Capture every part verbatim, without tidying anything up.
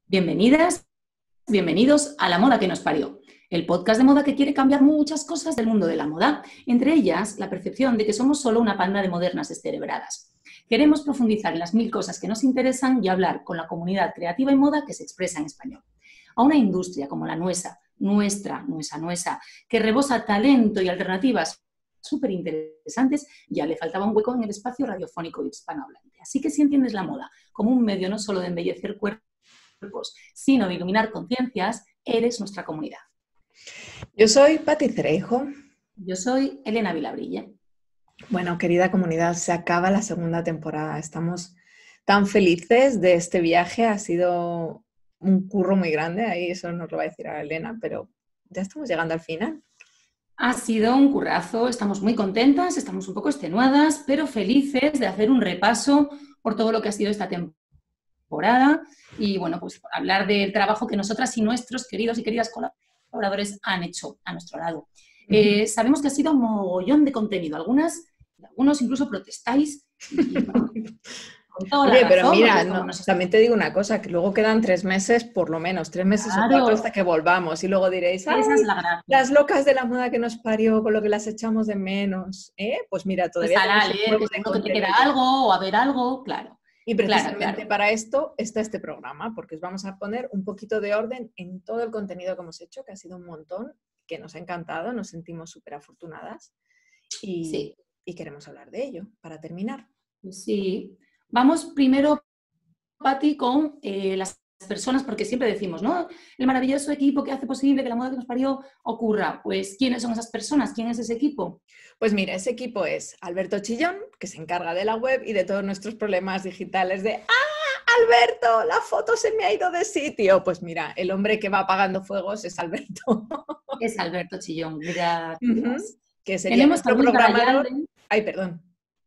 Bienvenidas, bienvenidos a La Moda que nos parió, el podcast de moda que quiere cambiar muchas cosas del mundo de la moda, entre ellas la percepción de que somos solo una panda de modernas descerebradas. Queremos profundizar en las mil cosas que nos interesan y hablar con la comunidad creativa y moda que se expresa en español. A una industria como la nuestra, nuestra, nuestra, nuestra, que rebosa talento y alternativas súper interesantes, ya le faltaba un hueco en el espacio radiofónico hispanohablante. Así que si entiendes la moda como un medio no solo de embellecer cuerpos, sino de iluminar conciencias, eres nuestra comunidad. Yo soy Pati Cereijo. Yo soy Elena Vilabrilla. Bueno, querida comunidad, se acaba la segunda temporada. Estamos tan felices de este viaje. Ha sido un curro muy grande, ahí eso nos lo va a decir a Elena, pero ya estamos llegando al final. Ha sido un currazo, estamos muy contentas, estamos un poco extenuadas, pero felices de hacer un repaso por todo lo que ha sido esta temporada. temporada y, bueno, pues hablar del trabajo que nosotras y nuestros queridos y queridas colaboradores han hecho a nuestro lado. Uh-huh. Eh, sabemos que ha sido un mogollón de contenido. Algunas, algunos incluso protestáis. Y, bueno, con toda Oye, la pero razón, mira, no, no, también te digo una cosa, que luego quedan tres meses, por lo menos, tres meses claro. o cuatro hasta que volvamos. Y luego diréis, ¡ay, esa es la gracia! Las locas de la moda que nos parió, con lo que las echamos de menos! ¿Eh? Pues mira, todavía... Pues a leer, que, que te queda algo o a ver algo, claro. Y precisamente claro, claro. para esto está este programa, porque os vamos a poner un poquito de orden en todo el contenido que hemos hecho, que ha sido un montón, que nos ha encantado, nos sentimos súper afortunadas y, sí. y queremos hablar de ello para terminar. Sí. Vamos primero, Pati, con eh, las personas, porque siempre decimos, ¿no? El maravilloso equipo que hace posible que la moda que nos parió ocurra. Pues, ¿quiénes son esas personas? ¿Quién es ese equipo? Pues mira, ese equipo es Alberto Chillón, que se encarga de la web y de todos nuestros problemas digitales de ¡ah, Alberto! La foto se me ha ido de sitio. Pues mira, el hombre que va apagando fuegos es Alberto. Es Alberto Chillón, gracias. Uh-huh. Que sería Tenemos nuestro programador. Ay, perdón.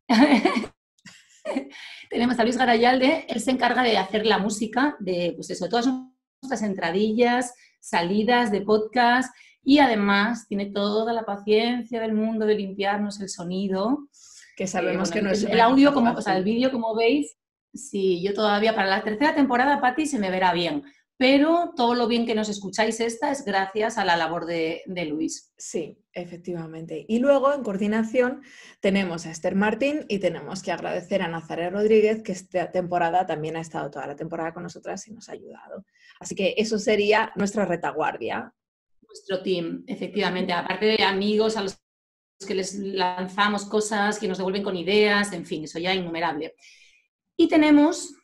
Tenemos a Luis Garayalde, él se encarga de hacer la música de, pues eso, todas nuestras entradillas, salidas de podcast y además tiene toda la paciencia del mundo de limpiarnos el sonido. Que sabemos eh, bueno, que no es el audio, como, o sea, el vídeo, como veis, sí, yo todavía para la tercera temporada, Pati, se me verá bien. Pero todo lo bien que nos escucháis esta es gracias a la labor de, de Luis. Sí, efectivamente. Y luego, en coordinación, tenemos a Esther Martín y tenemos que agradecer a Nazaret Rodríguez, que esta temporada también ha estado toda la temporada con nosotras y nos ha ayudado. Así que eso sería nuestra retaguardia. Nuestro team, efectivamente. Aparte de amigos a los que les lanzamos cosas, que nos devuelven con ideas, en fin, eso ya innumerable. Y tenemos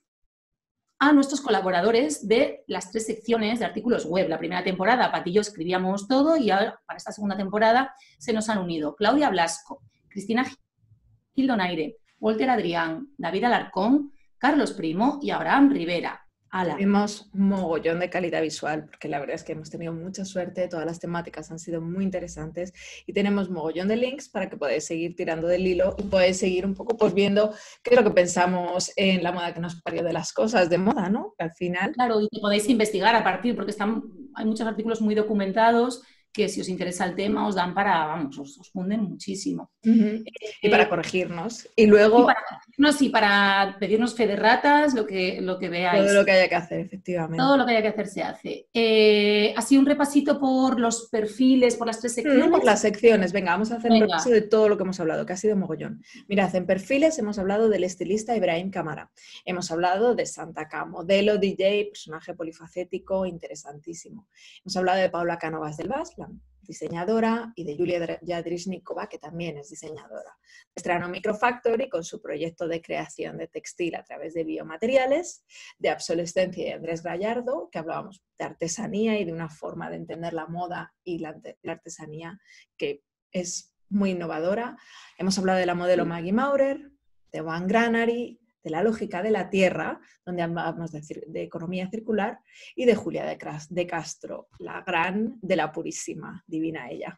a nuestros colaboradores de las tres secciones de artículos web. La primera temporada, Pati y yo escribíamos todo y ahora, para esta segunda temporada, se nos han unido Claudia Blasco, Cristina Gil Donaire, Walter Adrián, David Alarcón, Carlos Primo y Abraham Rivera. ¡Hala! Tuvimos un mogollón de calidad visual, porque la verdad es que hemos tenido mucha suerte, todas las temáticas han sido muy interesantes y tenemos mogollón de links para que podáis seguir tirando del hilo y podéis seguir un poco pues viendo qué es lo que pensamos en la moda que nos parió de las cosas de moda, ¿no? Al final... Claro, y que podéis investigar a partir, porque están, hay muchos artículos muy documentados que si os interesa el tema os dan para, vamos, os, os funden muchísimo. Uh-huh. eh, y para corregirnos. Y luego... Y para corregirnos y para pedirnos fe de ratas, lo que, lo que veáis. Todo lo que haya que hacer, efectivamente. Todo lo que haya que hacer se hace. Eh, así un repasito por los perfiles, por las tres secciones. Mm, por las secciones. Venga, vamos a hacer Venga. un repaso de todo lo que hemos hablado, que ha sido mogollón. Mirad, en perfiles hemos hablado del estilista Ibrahim Camara. Hemos hablado de Santa K, modelo, D J, personaje polifacético, interesantísimo. Hemos hablado de Paula Cánovas del Baslan, diseñadora, y de Julia Yadrisnikova, que también es diseñadora. Estrano Microfactory con su proyecto de creación de textil a través de biomateriales, de Obsolescencia de Andrés Gallardo, que hablábamos de artesanía y de una forma de entender la moda y la, la artesanía que es muy innovadora. Hemos hablado de la modelo Maggie Maurer, de Van Granary, de La lógica de la tierra, donde hablamos de, de economía circular, y de Julia de, de Castro, la gran de la purísima, divina ella.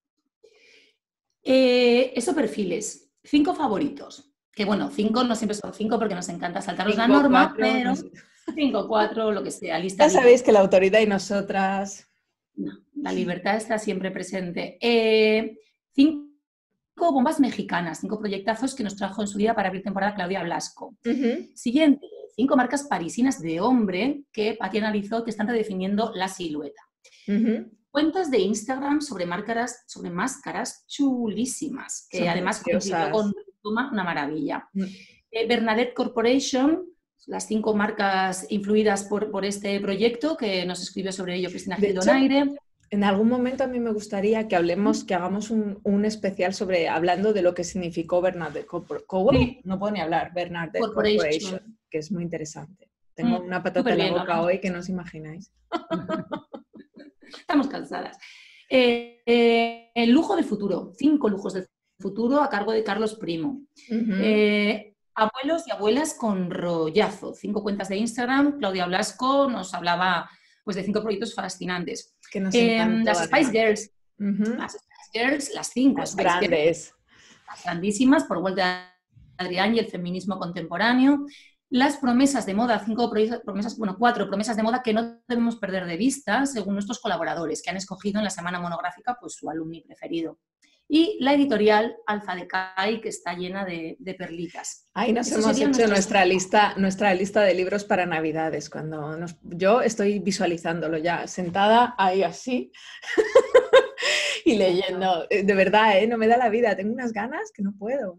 Eh, eso perfiles, cinco favoritos, que bueno, cinco no siempre son cinco porque nos encanta saltarnos cinco, la norma, cuatro, pero no sé. cinco, cuatro, lo que sea, lista. Ya sabéis que la autoridad y nosotras... No, la libertad está siempre presente. Eh, cinco bombas mexicanas, cinco proyectazos que nos trajo en su día para abrir temporada Claudia Blasco. Uh-huh. Siguiente, cinco marcas parisinas de hombre que Patti analizó que están redefiniendo la silueta. Uh-huh. Cuentas de Instagram sobre máscaras, sobre máscaras chulísimas, que Son además coincidió con una maravilla. Uh-huh. eh, Bernadette Corporation, las cinco marcas influidas por, por este proyecto, que nos escribió sobre ello Cristina Gil Donaire. En algún momento a mí me gustaría que hablemos, que hagamos un, un especial sobre, hablando de lo que significó Bernadette Corporation, sí. no puedo ni hablar, Bernadette Corporation, Corporation, que es muy interesante. Tengo mm, una patata en la boca ¿no? hoy que no os imagináis. Estamos cansadas. Eh, eh, el lujo del futuro, cinco lujos del futuro a cargo de Carlos Primo. Uh-huh. eh, abuelos y abuelas con rollazo, cinco cuentas de Instagram. Claudia Blasco nos hablaba pues, de cinco proyectos fascinantes. Que nos eh, las Spice Girls, uh-huh. las Spice Girls, las cinco las Spice grandes, Girls, las grandísimas, por Walter Adrián y el feminismo contemporáneo. Las promesas de moda, cinco promesas, bueno, cuatro promesas de moda que no debemos perder de vista, según nuestros colaboradores, que han escogido en la semana monográfica pues, su alumni preferido. Y la editorial Alfa Decay, que está llena de, de perlitas. Ahí nos Eso hemos hecho nuestros... nuestra, lista, nuestra lista de libros para Navidades. Cuando nos... Yo estoy visualizándolo ya, sentada ahí así y leyendo. De verdad, ¿eh? No me da la vida. Tengo unas ganas que no puedo.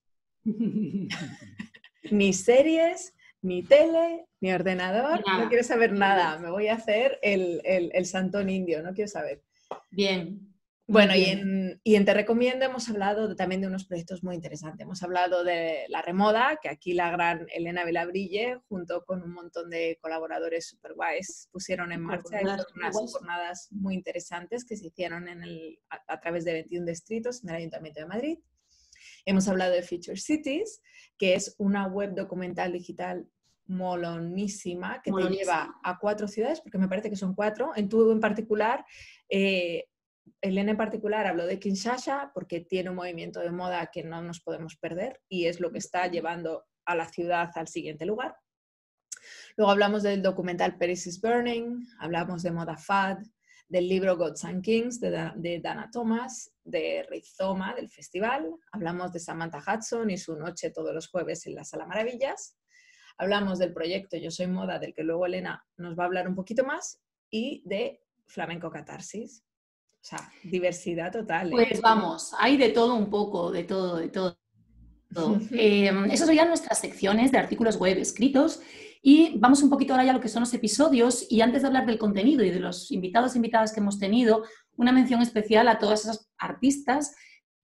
Ni series, ni tele, ni ordenador. Nada. No quiero saber nada. Me voy a hacer el, el, el santón indio. No quiero saber. Bien. Bueno, y en, y en Te Recomiendo hemos hablado de, también de unos proyectos muy interesantes. Hemos hablado de la remoda, que aquí la gran Elena Vilabrille, junto con un montón de colaboradores super guays, pusieron en marcha unas jornadas muy interesantes que se hicieron en el, a, a través de veintiún distritos en el Ayuntamiento de Madrid. Hemos hablado de Future Cities, que es una web documental digital molonísima, que Molonísima. te lleva a cuatro ciudades, porque me parece que son cuatro. En tu en particular... Eh, Elena en particular habló de Kinshasa porque tiene un movimiento de moda que no nos podemos perder y es lo que está llevando a la ciudad al siguiente lugar. Luego hablamos del documental Paris is Burning, hablamos de moda fad, del libro Gods and Kings de, de Dana Thomas, de Rizoma del festival, hablamos de Samantha Hudson y su noche todos los jueves en la Sala Maravillas, hablamos del proyecto Yo Soy Moda, del que luego Elena nos va a hablar un poquito más, y de Flamenco Catarsis. O sea, diversidad total. ¿eh? Pues vamos, hay de todo un poco, de todo, de todo. todo. eh, esas serían nuestras secciones de artículos web escritos y vamos un poquito ahora ya a lo que son los episodios y antes de hablar del contenido y de los invitados e invitadas que hemos tenido, una mención especial a todas esas artistas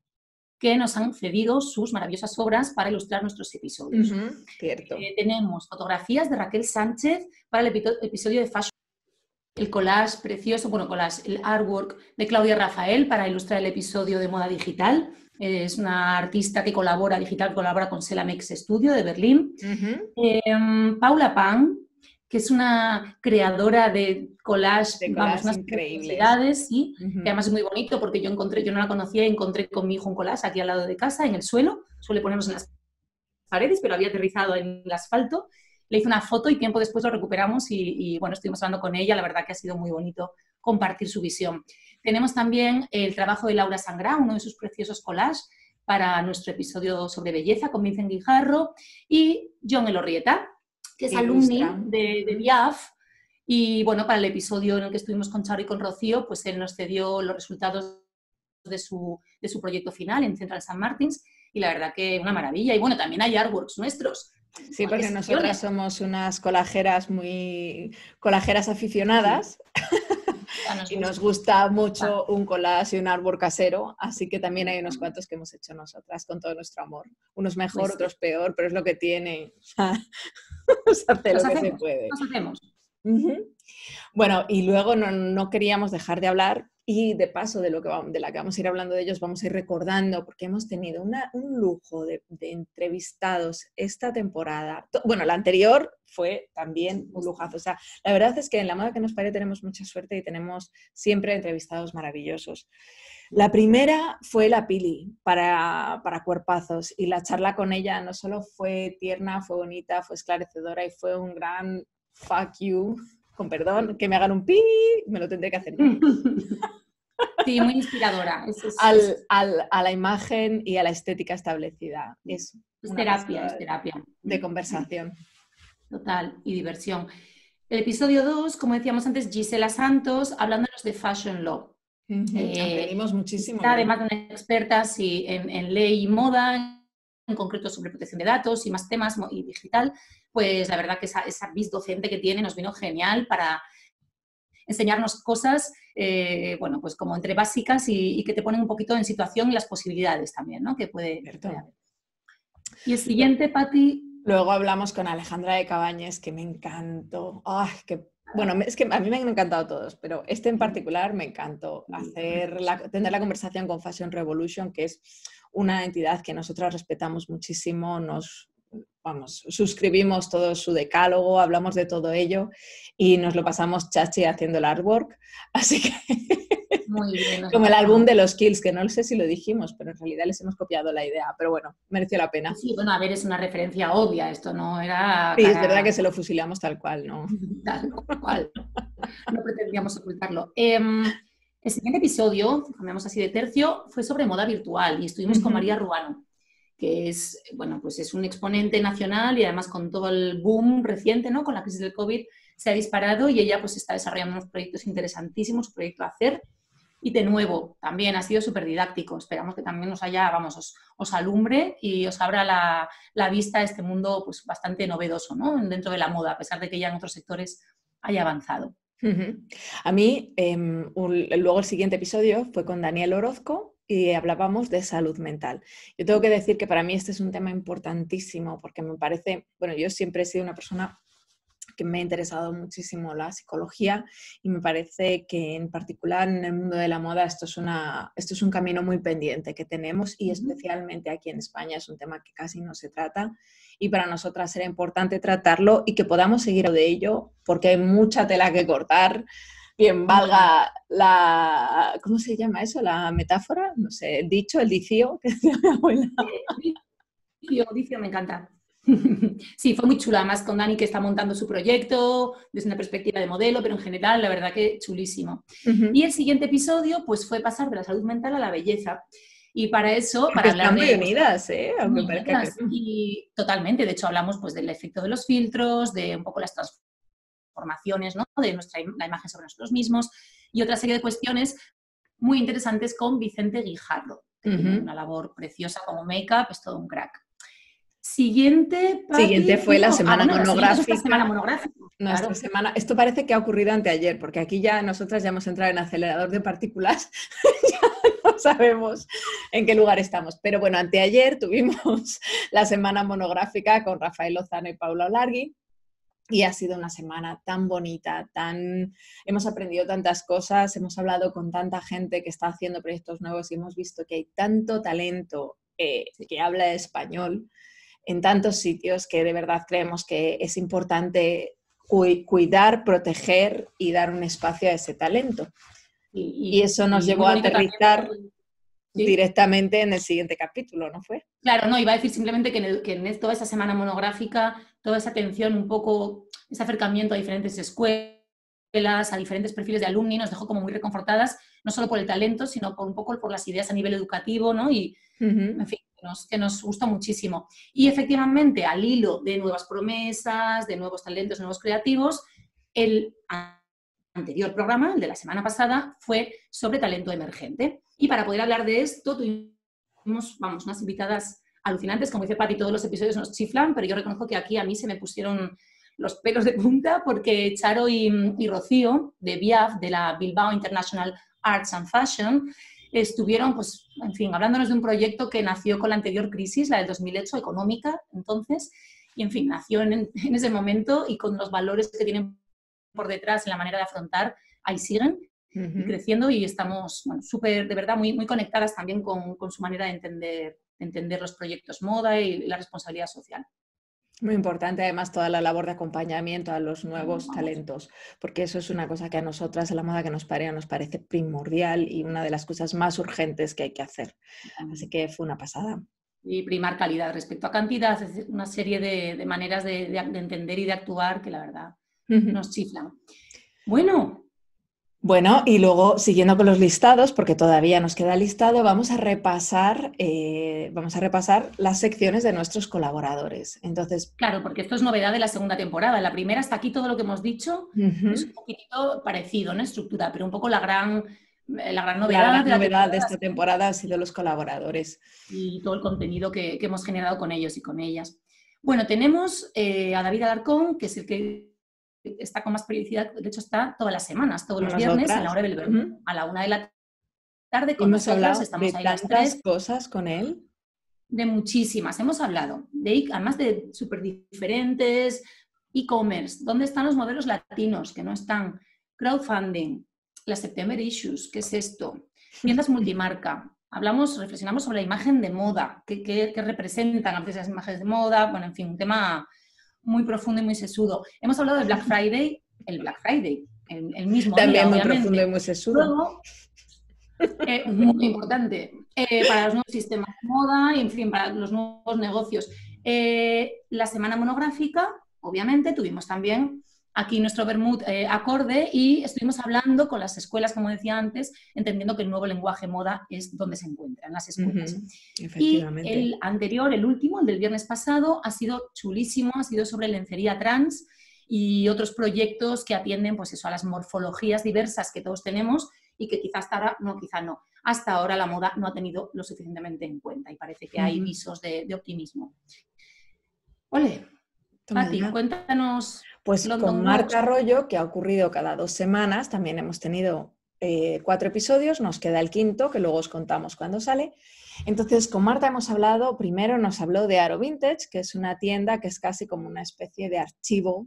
que nos han cedido sus maravillosas obras para ilustrar nuestros episodios. Uh-huh, cierto. Eh, tenemos fotografías de Raquel Sánchez para el episodio de Fashion. El collage precioso, bueno, collage, el artwork de Claudia Rafael para ilustrar el episodio de Moda Digital. Es una artista que colabora, digital, colabora con Selamex Studio de Berlín. Uh-huh. eh, Paula Pan, que es una creadora de collage, de vamos, unas increíbles. ¿Sí? Uh-huh. Que además es muy bonito porque yo encontré, yo no la conocía, encontré con mi hijo un collage aquí al lado de casa, en el suelo. Suele ponernos en las paredes, pero había aterrizado en el asfalto. Le hice una foto y tiempo después lo recuperamos y, y, bueno, estuvimos hablando con ella. La verdad que ha sido muy bonito compartir su visión. Tenemos también el trabajo de Laura Sangrá, uno de sus preciosos collages para nuestro episodio sobre belleza con Vincent Guijarro, y John Elorrieta, que es alumni de, de B I A F. Y bueno, para el episodio en el que estuvimos con Charo y con Rocío, pues él nos cedió los resultados de su, de su proyecto final en Central Saint Martins y la verdad que una maravilla. Y bueno, también hay artworks nuestros. Sí, porque nosotras somos unas colajeras muy colajeras aficionadas sí. y nos gusta mucho un collage y un árbol casero, así que también hay unos cuantos que hemos hecho nosotras con todo nuestro amor. Unos mejor, pues sí. otros peor, pero es lo que tiene. Se hace lo que hacemos, se puede. Nos hacemos. Uh-huh. Bueno, y luego no, no queríamos dejar de hablar y de paso de, lo que vamos, de la que vamos a ir hablando de ellos, vamos a ir recordando porque hemos tenido una, un lujo de, de entrevistados esta temporada. Bueno, la anterior fue también un lujazo. O sea, la verdad es que en La Moda que nos pare tenemos mucha suerte y tenemos siempre entrevistados maravillosos. La primera fue la Pili para, para Cuerpazos y la charla con ella no solo fue tierna, fue bonita, fue esclarecedora y fue un gran fuck you, con perdón, que me hagan un pi, me lo tendré que hacer yo. Sí, muy inspiradora. Eso es, al, es... Al, a la imagen y a la estética establecida. Es, es terapia, es terapia. De conversación. Total, y diversión. El episodio dos, como decíamos antes, Gisela Santos, hablándonos de Fashion Law. Uh-huh. Eh, Aprendimos muchísimo. Además de una experta sí, en, en ley y moda, en concreto sobre protección de datos y más temas y digital, pues la verdad que esa, esa vis docente que tiene nos vino genial para enseñarnos cosas, eh, bueno, pues como entre básicas y, y que te ponen un poquito en situación y las posibilidades también, ¿no? Que puede, puede haber. Y el siguiente, Pati. Luego hablamos con Alejandra de Cabañes, que me encantó. Ay, que, bueno, es que a mí me han encantado todos, pero este en particular me encantó. Hacer la, tener la conversación con Fashion Revolution, que es una entidad que nosotros respetamos muchísimo, nos... Vamos, suscribimos todo su decálogo, hablamos de todo ello y nos lo pasamos chachi haciendo el artwork, así que muy bien, como el álbum de los Kills, que no sé si lo dijimos, pero en realidad les hemos copiado la idea, pero bueno, mereció la pena. Sí, bueno, a ver, es una referencia obvia, esto no era... Sí, es verdad que se lo fusilamos tal cual, ¿no? Tal cual, no pretendíamos ocultarlo. Eh, el siguiente episodio, cambiamos así de tercio, fue sobre moda virtual y estuvimos uh-huh. con María Ruano, que es, bueno, pues es un exponente nacional y además con todo el boom reciente, ¿no? Con la crisis del COVID se ha disparado y ella pues está desarrollando unos proyectos interesantísimos, su proyecto Hacer. Y de nuevo, también ha sido súper didáctico. Esperamos que también os haya, vamos, os, os alumbre y os abra la, la vista a este mundo pues bastante novedoso, ¿no? Dentro de la moda, a pesar de que ya en otros sectores haya avanzado. Uh-huh. A mí, eh, un, luego el siguiente episodio fue con Daniel Orozco, y hablábamos de salud mental. Yo tengo que decir que para mí este es un tema importantísimo porque me parece, bueno, yo siempre he sido una persona que me ha interesado muchísimo la psicología y me parece que en particular en el mundo de la moda esto es, una, esto es un camino muy pendiente que tenemos y especialmente aquí en España es un tema que casi no se trata y para nosotras era importante tratarlo y que podamos seguir de ello porque hay mucha tela que cortar. Bien, valga la... ¿Cómo se llama eso? ¿La metáfora? No sé, el dicho, el dicio, que decía mi abuela. Dicio, dicio, me encanta. Sí, fue muy chula, además con Dani que está montando su proyecto desde una perspectiva de modelo, pero en general la verdad que chulísimo. Uh-huh. Y el siguiente episodio pues fue pasar de la salud mental a la belleza. Y para eso... Para hablar están de, muy unidas, ¿eh? Aunque muy unidas, que... Y totalmente, de hecho hablamos pues del efecto de los filtros, de un poco las transformaciones, formaciones, ¿no? De nuestra la imagen sobre nosotros mismos y otra serie de cuestiones muy interesantes con Vicente Guijarro, que uh-huh. tiene una labor preciosa como make-up, es todo un crack. Siguiente, Pati, Siguiente fue la semana, ah, bueno, monográfica. La semana monográfica. Nuestra claro. semana, esto parece que ha ocurrido anteayer, porque aquí ya nosotras ya hemos entrado en acelerador de partículas, ya no sabemos en qué lugar estamos. Pero bueno, anteayer tuvimos la semana monográfica con Rafael Lozano y Paula Olargui. Y ha sido una semana tan bonita, tan... hemos aprendido tantas cosas, hemos hablado con tanta gente que está haciendo proyectos nuevos y hemos visto que hay tanto talento eh, que habla español en tantos sitios que de verdad creemos que es importante cu- cuidar, proteger y dar un espacio a ese talento. Y, y, y eso nos y llevó a aterrizar también, ¿sí? directamente en el siguiente capítulo, ¿no fue? Claro, no, iba a decir simplemente que en, el, que en toda esa semana monográfica, toda esa atención, un poco, ese acercamiento a diferentes escuelas, a diferentes perfiles de alumni, nos dejó como muy reconfortadas, no solo por el talento, sino por un poco por las ideas a nivel educativo, ¿no? Y, uh-huh. en fin, que nos, que nos gustó muchísimo. Y efectivamente, al hilo de nuevas promesas, de nuevos talentos, nuevos creativos, el anterior programa, el de la semana pasada, fue sobre talento emergente. Y para poder hablar de esto, tuvimos, vamos, unas invitadas alucinantes, como dice Pati, todos los episodios nos chiflan, pero yo reconozco que aquí a mí se me pusieron los pelos de punta porque Charo y, y Rocío de B I A F, de la Bilbao International Arts and Fashion, estuvieron, pues, en fin, hablándonos de un proyecto que nació con la anterior crisis, la del dos mil ocho, económica, entonces, y en fin, nació en, en ese momento y con los valores que tienen por detrás en la manera de afrontar, ahí siguen. Uh-huh. creciendo y estamos bueno, súper, de verdad, muy, muy conectadas también con, con su manera de entender, de entender los proyectos moda y la responsabilidad social. Muy importante, además, toda la labor de acompañamiento a los nuevos Vamos. talentos, porque eso es una cosa que a nosotras, en la moda que nos parea, nos parece primordial y una de las cosas más urgentes que hay que hacer. Así que fue una pasada. Y primar calidad respecto a cantidad, es una serie de, de maneras de, de, de entender y de actuar que la verdad uh-huh. nos chiflan. Bueno, Bueno, y luego, siguiendo con los listados, porque todavía nos queda listado, vamos a repasar, eh, vamos a repasar las secciones de nuestros colaboradores. Entonces, claro, porque esto es novedad de la segunda temporada. La primera, hasta aquí todo lo que hemos dicho uh-huh. es un poquito parecido, ¿no? Estructura, pero un poco la gran, la gran novedad, la gran de, la novedad de esta temporada ha sido los colaboradores. Y todo el contenido que, que hemos generado con ellos y con ellas. Bueno, tenemos eh, a David Alarcón, que es el que está con más periodicidad, de hecho está todas las semanas, todos los viernes otras. a la hora del vermú, uh-huh. a la una de la tarde con hemos nosotros, estamos de ahí tantas las tres. cosas con él. De muchísimas, hemos hablado, de, además de súper diferentes, e-commerce, ¿dónde están los modelos latinos que no están? Crowdfunding, las September Issues, ¿qué es esto? Tiendas multimarca, hablamos, reflexionamos sobre la imagen de moda, qué, qué, qué representan a veces las imágenes de moda, bueno, en fin, un tema muy profundo y muy sesudo. Hemos hablado de Black Friday, el Black Friday, el, el mismo También día, muy obviamente. profundo y muy sesudo. Luego, eh, muy importante, eh, para los nuevos sistemas de moda y, en fin, para los nuevos negocios. Eh, la semana monográfica, obviamente, tuvimos también aquí nuestro vermut eh, acorde y estuvimos hablando con las escuelas, como decía antes, entendiendo que el nuevo lenguaje moda es donde se encuentran las escuelas. Uh-huh. Efectivamente. Y el anterior, el último, el del viernes pasado, ha sido chulísimo, ha sido sobre lencería trans y otros proyectos que atienden pues eso, a las morfologías diversas que todos tenemos y que quizás hasta ahora, no, quizá no, hasta ahora la moda no ha tenido lo suficientemente en cuenta y parece que hay uh-huh. visos de, de optimismo. Ole, Pati, cuéntanos. Pues con Marta Arroyo, que ha ocurrido cada dos semanas, también hemos tenido eh, cuatro episodios, nos queda el quinto, que luego os contamos cuándo sale. Entonces, con Marta hemos hablado, primero nos habló de Aro Vintage, que es una tienda que es casi como una especie de archivo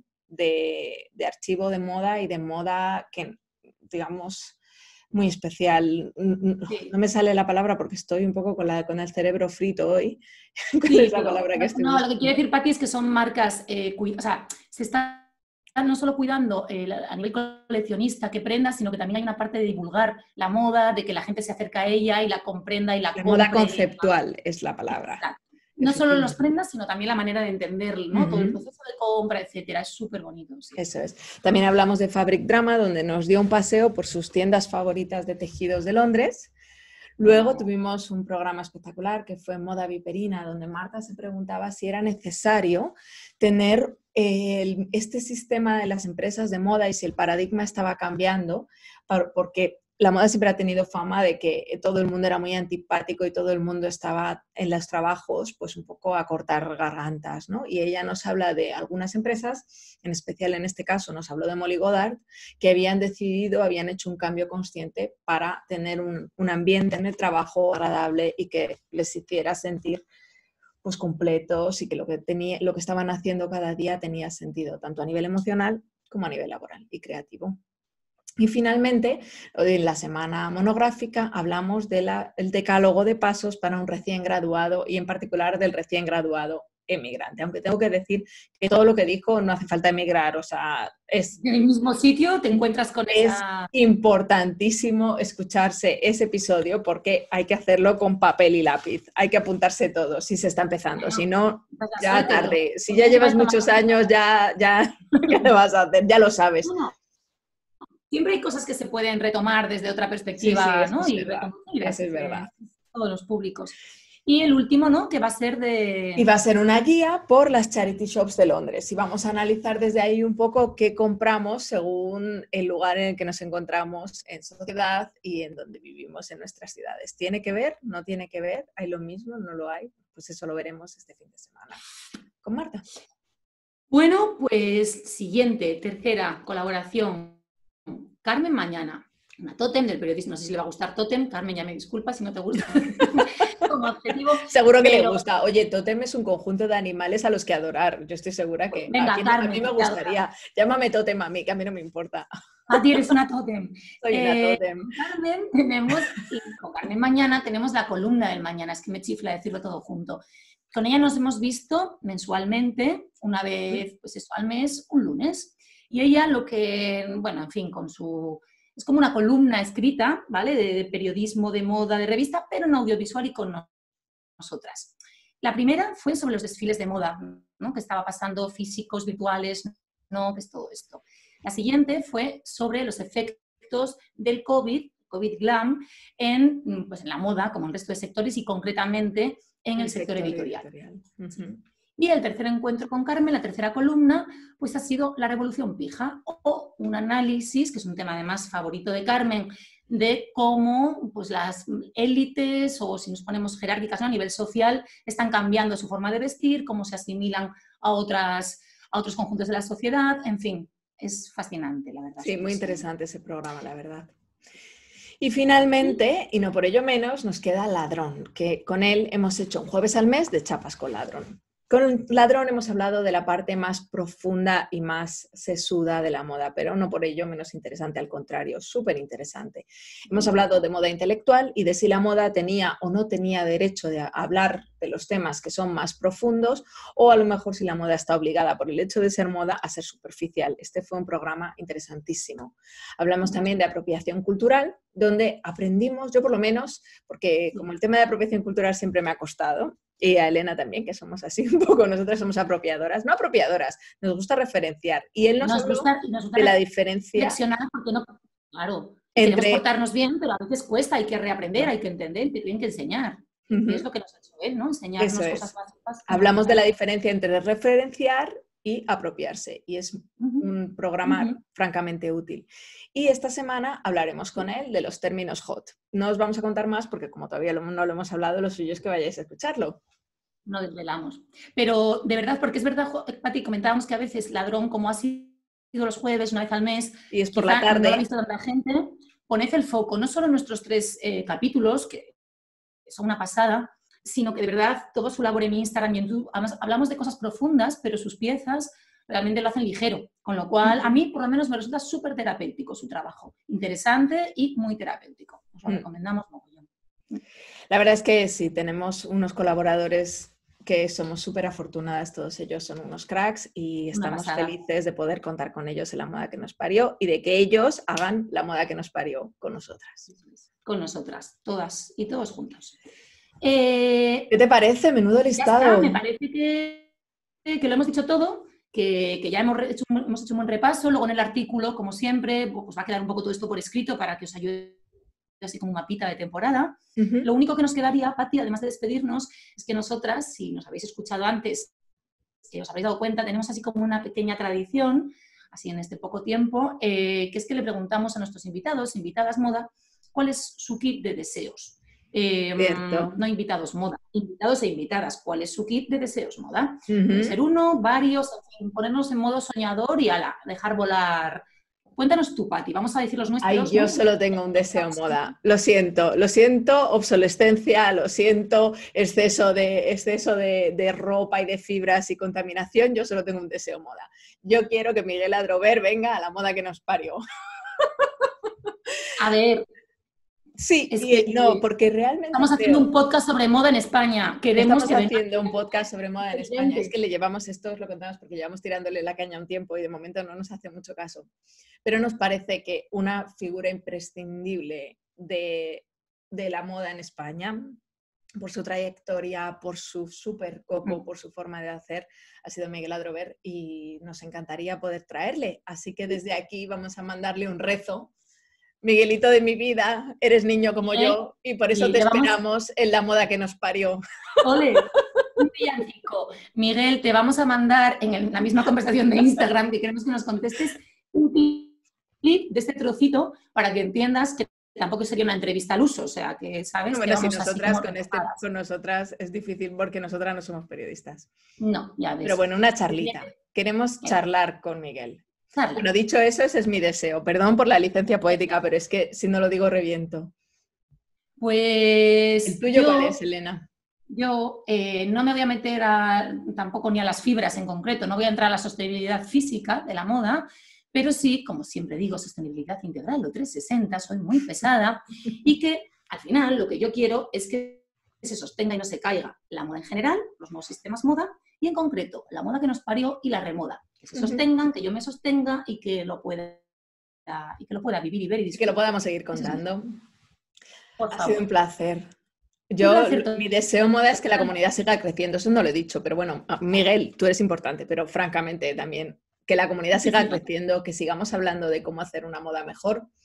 de, de archivo de moda y de moda que, digamos, muy especial. Sí. No me sale la palabra porque estoy un poco con, la, con el cerebro frito hoy. Sí, es la palabra que estoy no, buscando. Lo que quiere decir, Pati, es que son marcas, eh, o sea, se están no solo cuidando eh, a nivel coleccionista que prenda, sino que también hay una parte de divulgar la moda, de que la gente se acerca a ella y la comprenda y la La moda conceptual y... es la palabra. Exacto. No solo los prendas, sino también la manera de entenderlo, ¿no? Uh-huh. Todo el proceso de compra, etcétera. Es súper bonito. Sí. Eso es. También hablamos de Fabric Drama, donde nos dio un paseo por sus tiendas favoritas de tejidos de Londres. Luego tuvimos un programa espectacular que fue Moda Viperina, donde Marta se preguntaba si era necesario tener eh, el, este sistema de las empresas de moda y si el paradigma estaba cambiando, porque la moda siempre ha tenido fama de que todo el mundo era muy antipático y todo el mundo estaba en los trabajos pues un poco a cortar gargantas, ¿no? Y ella nos habla de algunas empresas, en especial en este caso nos habló de Molly Goddard, que habían decidido, habían hecho un cambio consciente para tener un, un ambiente en el trabajo agradable y que les hiciera sentir pues completos y que lo que, tenía, lo que estaban haciendo cada día tenía sentido, tanto a nivel emocional como a nivel laboral y creativo. Y finalmente, en la semana monográfica, hablamos del decálogo de pasos para un recién graduado y en particular del recién graduado emigrante. Aunque tengo que decir que todo lo que dijo no hace falta emigrar, o sea, es... En el mismo sitio te encuentras con es esa... importantísimo escucharse ese episodio porque hay que hacerlo con papel y lápiz. Hay que apuntarse todo si se está empezando, bueno, si no, ya tarde. Si ya llevas muchos años, ya, ya, ¿qué le vas a hacer? Ya lo sabes. No. Siempre hay cosas que se pueden retomar desde otra perspectiva, sí, sí, ¿no? Es y verdad, eso es verdad. Todos los públicos. Y el último, ¿no? Que va a ser de... Y va a ser una guía por las charity shops de Londres. Y vamos a analizar desde ahí un poco qué compramos según el lugar en el que nos encontramos en sociedad y en donde vivimos en nuestras ciudades. ¿Tiene que ver? ¿No tiene que ver? ¿Hay lo mismo? ¿No lo hay? Pues eso lo veremos este fin de semana. Con Marta. Bueno, pues siguiente, tercera colaboración. Carmen Mañana, una tótem del periodismo. No sé si le va a gustar tótem. Carmen, ya me disculpa si no te gusta como adjetivo. Seguro que pero... le gusta. Oye, tótem es un conjunto de animales a los que adorar. Yo estoy segura que Venga, a, quien, Carmen, a mí me gustaría. Llámame tótem a mí, que a mí no me importa. A ti eres una tótem. Soy una eh, tótem. Con Carmen tenemos, y con Carmen Mañana tenemos la columna del mañana. Es que me chifla decirlo todo junto. Con ella nos hemos visto mensualmente, una vez pues eso, al mes, un lunes. Y ella lo que, bueno, en fin, con su... Es como una columna escrita, ¿vale? De, de periodismo, de moda, de revista, pero en audiovisual y con nosotras. La primera fue sobre los desfiles de moda, ¿no? Que estaba pasando físicos, virtuales, ¿no? Que es todo esto. La siguiente fue sobre los efectos efectos del COVID, COVID glam, en, pues, en la moda, como en el resto de sectores, y concretamente en el, el sector, sector editorial. editorial. Uh-huh. Y el tercer encuentro con Carmen, la tercera columna, pues ha sido la revolución pija, o un análisis, que es un tema además favorito de Carmen, de cómo pues, las élites, o si nos ponemos jerárquicas, ¿no?, a nivel social, están cambiando su forma de vestir, cómo se asimilan a, otras, a otros conjuntos de la sociedad, en fin, es fascinante, la verdad. Sí, muy interesante ese programa, la verdad. Y finalmente, y no por ello menos, nos queda Ladrón, que con él hemos hecho un jueves al mes de chapas con Ladrón. Con Ladrón hemos hablado de la parte más profunda y más sesuda de la moda, pero no por ello menos interesante, al contrario, súper interesante. Hemos hablado de moda intelectual y de si la moda tenía o no tenía derecho de hablar de los temas que son más profundos, o a lo mejor si la moda está obligada por el hecho de ser moda a ser superficial. Este fue un programa interesantísimo. Hablamos también de apropiación cultural, donde aprendimos, yo por lo menos, porque como el tema de apropiación cultural siempre me ha costado, y a Elena también, que somos así un poco, nosotras somos apropiadoras, no apropiadoras, nos gusta referenciar. Y él nos, nos habló gusta, nos gusta de la diferencia. Porque no, claro, entre... queremos portarnos bien, pero a veces cuesta, hay que reaprender, hay que entender, te tienen que enseñar. Uh-huh. Y es lo que nos ha hecho él, ¿no? Enseñarnos Eso cosas es. básicas. Hablamos de la diferencia entre referenciar y apropiarse, y es uh-huh. un programa uh-huh. francamente útil. Y esta semana hablaremos con él de los términos hot. No os vamos a contar más porque como todavía no lo hemos hablado, lo suyo es que vayáis a escucharlo. No desvelamos. Pero de verdad, porque es verdad, Pati, comentábamos que a veces Ladrón, como ha sido los jueves, una vez al mes, y es por la tarde, no lo ha visto tanta gente, poned el foco, no solo en nuestros tres eh, capítulos, que son una pasada, sino que de verdad todo su labor en Instagram y en YouTube, además, hablamos de cosas profundas, pero sus piezas realmente lo hacen ligero, con lo cual a mí por lo menos me resulta súper terapéutico su trabajo, interesante y muy terapéutico. Os lo mm. recomendamos mogollón. La verdad es que sí, tenemos unos colaboradores que somos súper afortunadas, todos ellos son unos cracks y estamos felices de poder contar con ellos en la moda que nos parió y de que ellos hagan la moda que nos parió con nosotras. Con nosotras, todas y todos juntos. Eh, ¿Qué te parece? Menudo listado. Ya está, me parece que, que lo hemos dicho todo. Que, que ya hemos hecho, hemos hecho un buen repaso, luego en el artículo, como siempre, pues va a quedar un poco todo esto por escrito para que os ayude así como un mapita de temporada. Uh-huh. Lo único que nos quedaría, Pati, además de despedirnos, es que nosotras, si nos habéis escuchado antes, que os habréis dado cuenta, tenemos así como una pequeña tradición, así en este poco tiempo, eh, que es que le preguntamos a nuestros invitados, invitadas moda, cuál es su kit de deseos. Eh, no invitados moda, invitados e invitadas, ¿cuál es su kit de deseos moda? Uh-huh. Puede ser uno, varios, en fin, ponernos en modo soñador y ala, dejar volar. Cuéntanos tú, Pati, vamos a decir los nuestros. Ay, yo ¿no? solo tengo un deseo moda, lo siento, lo siento, obsolescencia, lo siento, exceso de, exceso de, de ropa y de fibras y contaminación, yo solo tengo un deseo moda. Yo quiero que Miguel Adrover venga a la moda que nos parió. A ver... Sí, es que, y, no, porque realmente... Estamos haciendo creo, un podcast sobre moda en España. Queremos estamos que haciendo venga. un podcast sobre moda en España. Es que le llevamos esto, os lo contamos porque llevamos tirándole la caña un tiempo y de momento no nos hace mucho caso. Pero nos parece que una figura imprescindible de, de la moda en España, por su trayectoria, por su súper coco, por su forma de hacer, ha sido Miguel Adrover y nos encantaría poder traerle. Así que desde aquí vamos a mandarle un rezo. Miguelito de mi vida, eres niño como ¿Eh? yo y por eso y te llevamos... esperamos en la moda que nos parió. ¡Ole! Un villancico. Miguel, te vamos a mandar en el, la misma conversación de Instagram que queremos que nos contestes un clip de este trocito para que entiendas que tampoco sería una entrevista al uso, o sea, que sabes bueno, que si vamos nosotras así con, este, con nosotras es difícil porque nosotras no somos periodistas. No, ya ves. Pero bueno, una charlita. Queremos charlar con Miguel. Bueno, dicho eso, ese es mi deseo. Perdón por la licencia poética, pero es que si no lo digo reviento. Pues... ¿El tuyo yo, cuál es, Elena? Yo eh, no me voy a meter a, tampoco ni a las fibras en concreto, no voy a entrar a la sostenibilidad física de la moda, pero sí, como siempre digo, sostenibilidad integral o trescientos sesenta, soy muy pesada y que al final lo que yo quiero es que se sostenga y no se caiga la moda en general, los nuevos sistemas moda y en concreto la moda que nos parió y la remoda. Que se sostengan, que yo me sostenga y que lo pueda, y que lo pueda vivir y ver y disfrutar. Que lo podamos seguir contando. Por ha favor. sido un placer. Yo, un placer mi deseo moda es que la comunidad siga creciendo. Eso no lo he dicho, pero bueno, Miguel, tú eres importante, pero francamente también que la comunidad siga creciendo, que sigamos hablando de cómo hacer una moda mejor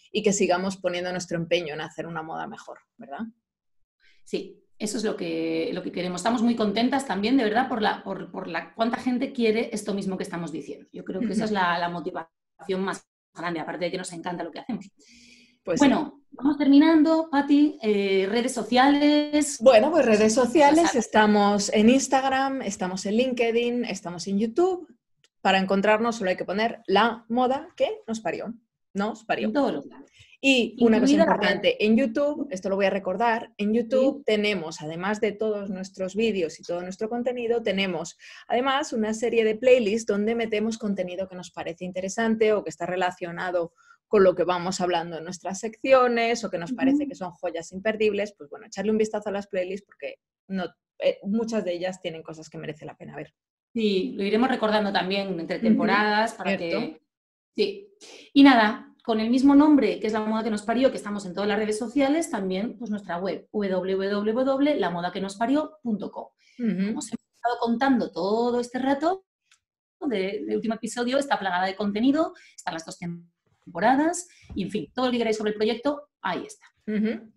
y que sigamos poniendo nuestro empeño en hacer una moda mejor, ¿verdad? Sí, eso es lo que, lo que queremos. Estamos muy contentas también, de verdad, por la, por, por la cuánta gente quiere esto mismo que estamos diciendo. Yo creo que esa es la, la motivación más grande, aparte de que nos encanta lo que hacemos. Pues bueno, sí. Vamos terminando, Pati, eh, redes sociales. Bueno, pues redes sociales, estamos en Instagram, estamos en LinkedIn, estamos en YouTube. Para encontrarnos solo hay que poner la moda que nos parió. Nos parió. En todos los lados. Y una cosa importante, en YouTube, esto lo voy a recordar, en YouTube ¿sí? tenemos, además de todos nuestros vídeos y todo nuestro contenido, tenemos además una serie de playlists donde metemos contenido que nos parece interesante o que está relacionado con lo que vamos hablando en nuestras secciones o que nos parece uh-huh. que son joyas imperdibles. Pues bueno, echarle un vistazo a las playlists porque no, eh, muchas de ellas tienen cosas que merece la pena ver. Sí, lo iremos recordando también entre temporadas uh-huh. para ¿cierto? Que... Sí. Y nada... Con el mismo nombre, que es La Moda que nos parió, que estamos en todas las redes sociales, también pues nuestra web, doble u doble u doble u punto la moda que nos parió punto com. Uh-huh. Como os he estado contando todo este rato, del de último episodio, está plagada de contenido, están las dos temporadas, y en fin, todo lo que queráis sobre el proyecto, ahí está. Uh-huh.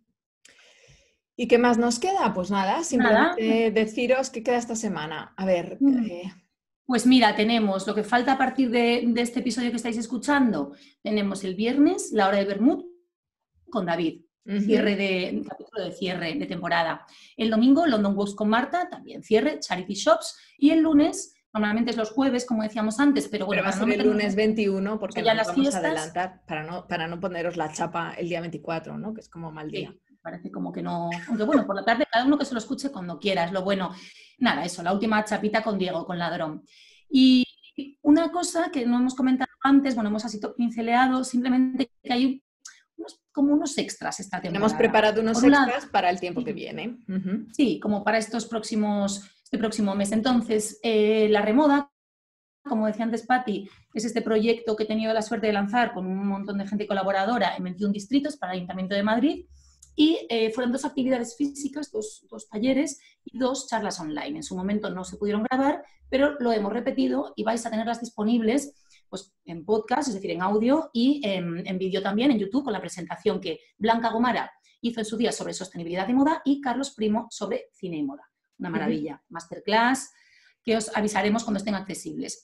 ¿Y qué más nos queda? Pues nada, simplemente nada. deciros qué queda esta semana. A ver... Uh-huh. eh... Pues mira, tenemos lo que falta a partir de, de este episodio que estáis escuchando. Tenemos el viernes, la hora de Bermud con David, uh-huh. cierre de, capítulo de cierre de temporada. El domingo, London Walks con Marta, también cierre, Charity Shops. Y el lunes, normalmente es los jueves, como decíamos antes, pero bueno. Pero va a ser no el lunes veintiuno porque ya nos vamos fiestas, a adelantar para no, para no poneros la chapa el día veinticuatro, ¿no? Que es como mal día. Sí, parece como que no... Aunque bueno, por la tarde cada uno que se lo escuche cuando quiera, es lo bueno. Nada, eso, la última chapita con Diego, con Ladrón. Y una cosa que no hemos comentado antes, bueno, hemos así pinceleado, simplemente que hay unos, como unos extras esta temporada. Hemos preparado unos extras lado, para el tiempo sí. que viene. Uh-huh. Sí, como para estos próximos, este próximo mes. Entonces, eh, la remoda, como decía antes Pati, es este proyecto que he tenido la suerte de lanzar con un montón de gente colaboradora en veintiún distritos para el Ayuntamiento de Madrid. Y eh, fueron dos actividades físicas, dos, dos talleres y dos charlas online. En su momento no se pudieron grabar, pero lo hemos repetido y vais a tenerlas disponibles pues, en podcast, es decir, en audio y en, en vídeo también, en YouTube, con la presentación que Blanca Gomara hizo en su día sobre sostenibilidad y moda y Carlos Primo sobre cine y moda. Una maravilla. Uh-huh. Masterclass que os avisaremos cuando estén accesibles.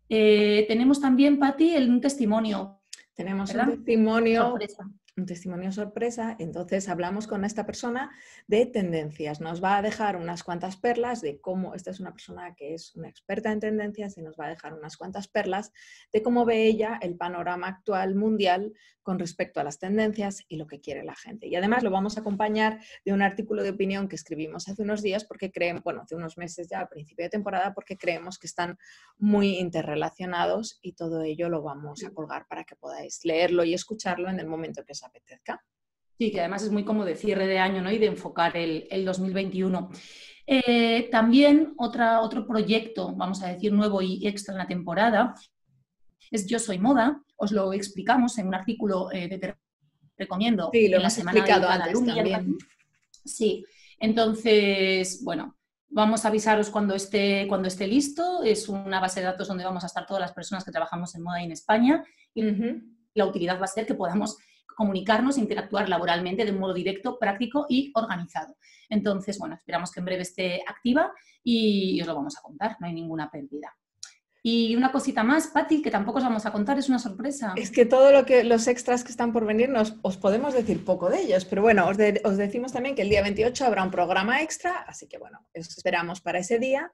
Eh, tenemos también, Pati, el, un testimonio. Tenemos ¿verdad? un testimonio... Sorpresa. Un testimonio sorpresa, entonces hablamos con esta persona de tendencias. Nos va a dejar unas cuantas perlas de cómo, esta es una persona que es una experta en tendencias y nos va a dejar unas cuantas perlas de cómo ve ella el panorama actual mundial con respecto a las tendencias y lo que quiere la gente. Y además lo vamos a acompañar de un artículo de opinión que escribimos hace unos días, porque creemos, bueno, hace unos meses ya al principio de temporada, porque creemos que están muy interrelacionados y todo ello lo vamos a colgar para que podáis leerlo y escucharlo en el momento que os apetezca. Sí, que además es muy como de cierre de año, ¿no? Y de enfocar el, el dos mil veintiuno. Eh, también otra, otro proyecto, vamos a decir, nuevo y extra en la temporada, es Yo Soy Moda. Os lo explicamos en un artículo eh, que te recomiendo. Sí, lo en hemos la semana explicado antes también. Sí, entonces, bueno, vamos a avisaros cuando esté, cuando esté listo. Es una base de datos donde vamos a estar todas las personas que trabajamos en moda en España. Y uh-huh. la utilidad va a ser que podamos comunicarnos, interactuar laboralmente de un modo directo, práctico y organizado. Entonces, bueno, esperamos que en breve esté activa y os lo vamos a contar, no hay ninguna pérdida. Y una cosita más, Pati, que tampoco os vamos a contar, es una sorpresa. Es que todo lo que los extras que están por venir, nos, os podemos decir poco de ellos, pero bueno, os, de, os decimos también que el día veintiocho habrá un programa extra, así que bueno, os esperamos para ese día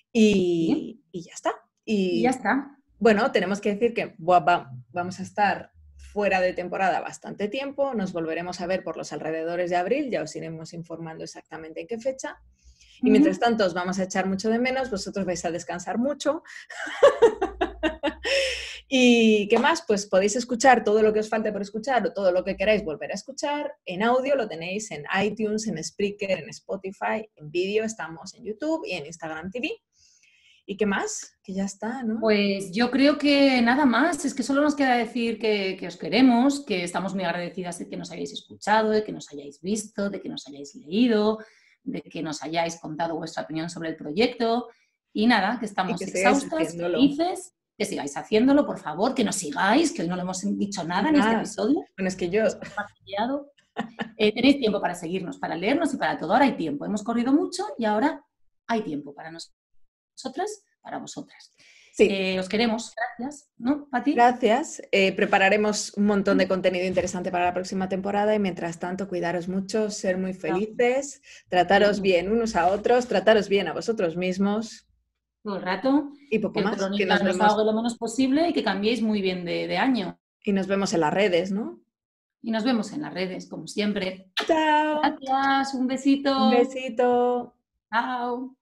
y, y ya está. Y, y ya está. Bueno, tenemos que decir que buah, vamos a estar fuera de temporada bastante tiempo, nos volveremos a ver por los alrededores de abril, ya os iremos informando exactamente en qué fecha. Y mientras tanto os vamos a echar mucho de menos, vosotros vais a descansar mucho. ¿Y qué más? Pues podéis escuchar todo lo que os falte por escuchar o todo lo que queráis volver a escuchar. En audio lo tenéis en iTunes, en Spreaker, en Spotify, en vídeo estamos en YouTube y en Instagram T V. ¿Y qué más? Que ya está, ¿no? Pues yo creo que nada más. Es que solo nos queda decir que, que os queremos, que estamos muy agradecidas de que nos hayáis escuchado, de que nos hayáis visto, de que nos hayáis leído, de que nos hayáis contado vuestra opinión sobre el proyecto y nada, que estamos que exhaustas, felices, que sigáis haciéndolo, por favor, que nos sigáis, que hoy no le hemos dicho nada en este episodio. Bueno, es que yo... Eh, tenéis tiempo para seguirnos, para leernos y para todo. Ahora hay tiempo. Hemos corrido mucho y ahora hay tiempo para nosotras, para vosotras. Sí. Eh, os queremos. Gracias, ¿no, Pati? Gracias. Eh, prepararemos un montón de contenido interesante para la próxima temporada y mientras tanto, cuidaros mucho, ser muy felices, trataros bien unos a otros, trataros bien a vosotros mismos. Todo el rato. Y poco que más. El Que nos nos vemos... haga lo menos posible y que cambiéis muy bien de, de año. Y nos vemos en las redes, ¿no? Y nos vemos en las redes, como siempre. Chao. Gracias, un besito. Un besito. Chao.